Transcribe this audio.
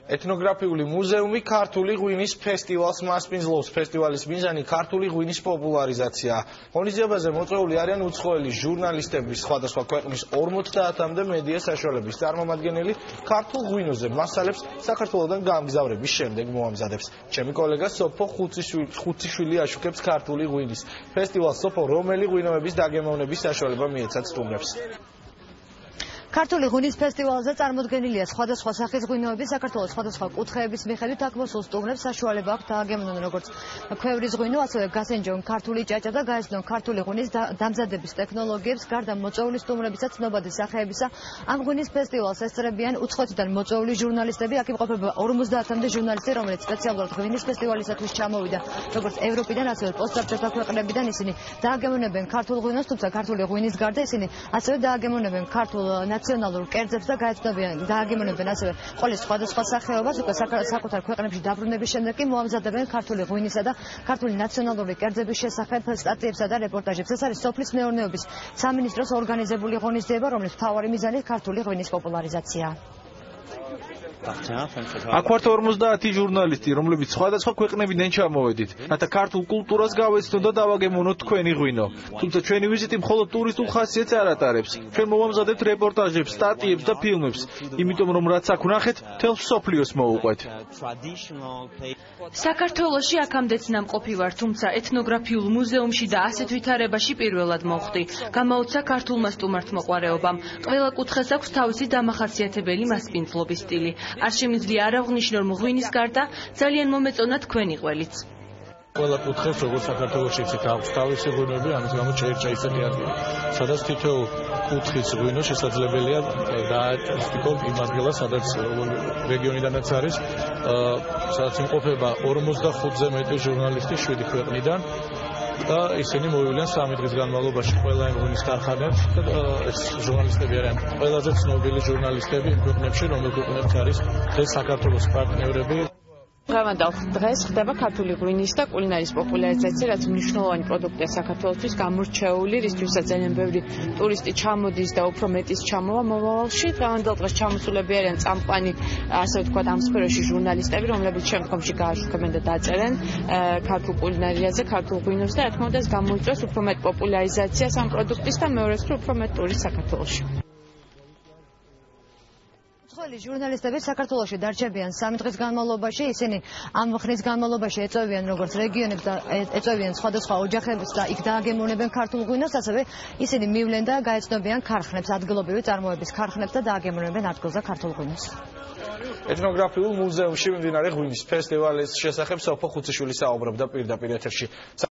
ეთნოგრაფიული მუზეუმი ქართული ღვინის ფესტივალს მასპინძლობს. ფესტივალის მიზანი ქართული ღვინის პოპულარიზაციაა. ღონისძიებაზე მოწვეული არიან უცხოელი ჟურნალისტები, სხვადასხვა ქვეყნის 50-მდე მედია საშუალების წარმომადგენელი ქართულ ღვინოზე მასალებს საქართველოდან გამგზავრების შემდეგ მოამზადებს. ჩემი კოლეგა სოფო ხუციშვილი აშუქებს ქართული ღვინის ფესტივალს. სოფო, რომელი ღვინოების დაგემოვნების საშუალება მიეცათ სტუმრებს? ქართული ღვინის ფესტივალზე წარმოდგენილია სხვადასხვა სახის ღვინოები, საქართველოს სხვადასხვა კუთხეების მიხედვით აქ მოსულ სტუმრებს საშუალება აქვთ დააგემოვნონ როგორც ქვევრის ღვინო, ასევე გასენჯონ ქართული ჭაჭა და გაეცნონ ქართული ღვინის დამზადების ტექნოლოგიებს. გარდა მოწვეული სტუმრებისა ცნობადი სახეებისა, ამ ღვინის ფესტივალს ესწრებიან უცხოეთიდან მოწვეული ჟურნალისტები. აქ იმყოფება 50-მდე ჟურნალისტი, რომელიც სპეციალურად ღვინის ფესტივალისათვის ჩამოვიდა როგორც ევროპიდან, ასევე პოსტსაბჭოთა ქვეყნებიდან. ისინი დააგემოვნებენ ქართულ ღვინოს, თუმცა ქართული ღვინის გარდა ისინი ასევე დააგემოვნებენ ქართულ ნაციონალურ კერძებს და დააგემოვნებენ ასევე ყოლის სხვადასხვა სახეობას. უკვე საკუთარ ქვეყნებში დაბრუნების შემდეგ კი მოამზადებენ ქართული ღვინისა და ქართული ნაციონალური კერძების შესახებ სტატიებსა და რეპორტაჟებს. ეს არის სოფლის მეურნეობის სამინისტროს ორგანიზებული ღონისძიება, რომლის მთავარი მიზანი ქართული ღვინის პოპულარიზაციაა. აქ ვართ 50 ჟურნალისტი, რომლებიც სხვადასხვა ქვეყნებიდან ჩამოვედით, რათა ქართულ კულტურას გავეცნოთ და დავაგემოვნოთ თქვენი ღვინო. თუმცა ჩვენი ვიზიტი მხოლოდ ტურისტულ ხასიათს არ ატარებს. ჩვენ მოვამზადებთ რეპორტაჟებს, სტატიებს და ფილმებს, იმიტომ რომ რაც აქ ვნახეთ, მთელ მსოფლიოს მოუყვეთ. საქართველოში აქამდეც ნამყოფი ვარ, თუმცა ეთნოგრაფიულ მუზეუმში და ასეთ ვითარებაში პირველად მოხვდი. გამაუცა ქართულმა სტუმართმოყვარეობამ. ყველა კუთხეს აქვს თავისი დამახასიათებელი მასპინძლობის სტილი. არ შემიძლია არ აღვნიშნო, რომ ღვინის გარდა ძალიან მომეწონა თქვენი ყველიც. ყველა კუთხეს როგორც საქართველოში აქვს თავისი ღვინოები, ამის გამო ჩაირჩა ადგილი. სადაც თითოეულ კუთხის ღვინო შესაძლებელია დააწესდიკონ იმ ადგილას, სადაც რეგიონიდანაც არის, სადაც იმყოფება 45-ზე მეტი ჟურნალისტი 7 ქვეყნიდან. და ისინი მოვიდნენ 3 დღის განმავლობაში ყველა ღვინის ქარხანებს. ეს ჟურნალისტები არიან ყველაზე ცნობილი ჟურნალისტები იმ ქვეყნებში, რომელ ქვეყნებში არის დღეს საქართველოს პარტნიორები. დღევანდელ დღეს ხდება ქართული ღვინის და კულინარიის პოპულარიზაცია, რაც მნიშვნელოვანი პროდუქტია საქართველოსთვის, გამორჩეული, რისთვისაც ძალიან ბევრი ტურისტი ჩამოდის და უფრო მეტის ჩამოვა მომავალში. დღევანდელ დღეს ჩამოსულები არიან წამყვანი, ასე ვთქვათ, ამ სფეროში ჟურნალისტები, რომლებიც შემდგომში გააშუქებენ და დაწერენ ქართულ კულინარიაზე, ქართულ ღვინოს და რა თქმა უნდა ეს გამოიწვევს უფრო მეტ პოპულარიზაციას ამ პროდუქტის და მეორეს უფრო მეტ ტურისტს საქართველოში. უცხოელი ჟურნალისტები საქართველოში დარჩებიან 3 დღის განმავლობაში. ისინი ამ ხნის განმავლობაში ეწევიან როგორც რეგიონებს და ეწევიან სხვადასხვა ოჯახებს და იქ დააგემოვნებენ ქართულ ღვინოს, ასევე ისინი მივლენ და გაეცნობიან ქარხნებს, ადგილობრივი წარმოების ქარხნებს და დააგემოვნებენ ადგილზე ქართულ ღვინოს. ეთნოგრაფიულ მუზეუმში მიმდინარე ღვინის ფესტივალის შესახებ სოფო ხუციშვილი საუბრობდა პირდაპირ ეთერში.